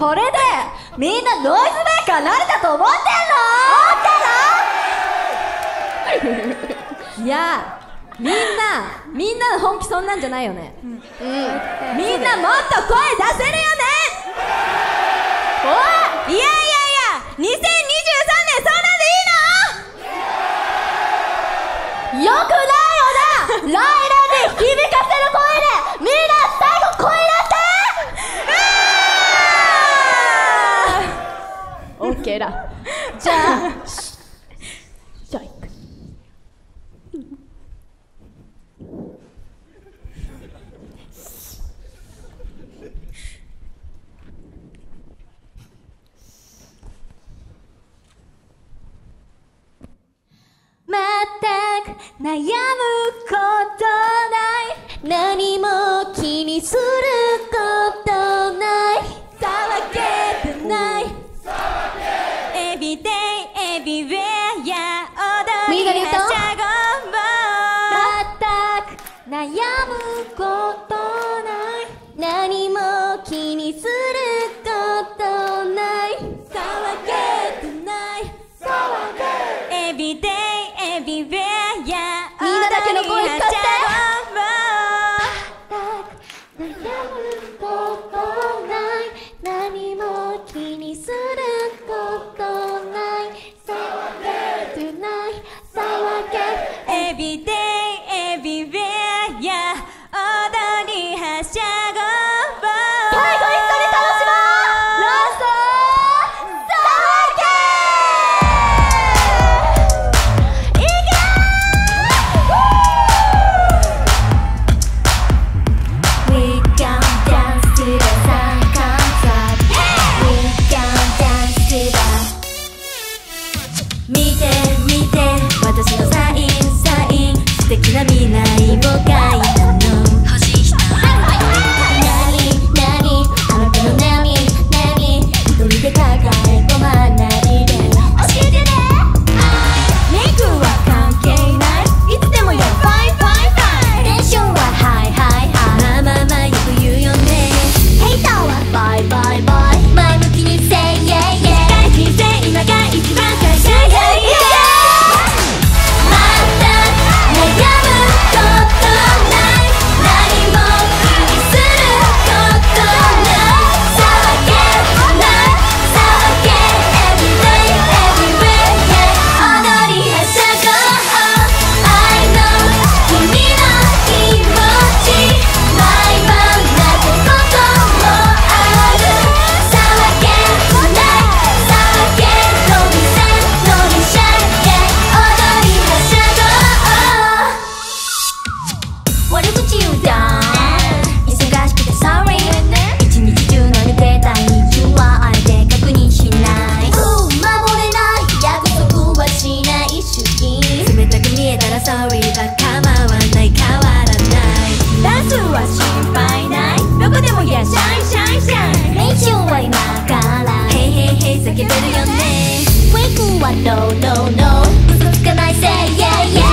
これでみんなノイズメーカー慣れたと思ってんの？いやみんなの本気そんなんじゃないよね。みんなもっと声出せるよね。おい、いや2023年そんなんでいいの？よくないよな。ライラに響かせる声でみんな最後声出して。オッケーだ。じゃあじゃあ行く。全く悩むことない、何も気にすることない、騒げてない、エビデイエビウェアや踊りはしゃごも全く悩むことない、何も気にすることない、騒げてない、エビデイみんなだけの声聞かせて。全く悩むことない、何も気にすることない、騒げてない、騒げエビデイエビウェアや踊りはしゃごも最後一緒に楽しもう。ラスト私のサイン素敵な未来を描いたの。欲しい人何あなたの何一人で抱え込まないで教えてね。メイクは関係ない、いつでもよファイファイファイ、テンションはハイハイハイ、まあよく言うよね。ヘイターはバイバイバイ、前向きにせいイェイイェイ、人生今が一番最初やいや叫べるよね。Wake up, no no no、嘘つかない Say yeah yeah。